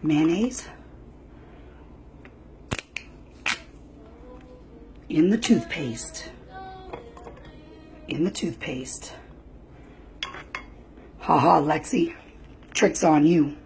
mayonnaise in the toothpaste. In the toothpaste. Haha, Lexi. Trick's on you.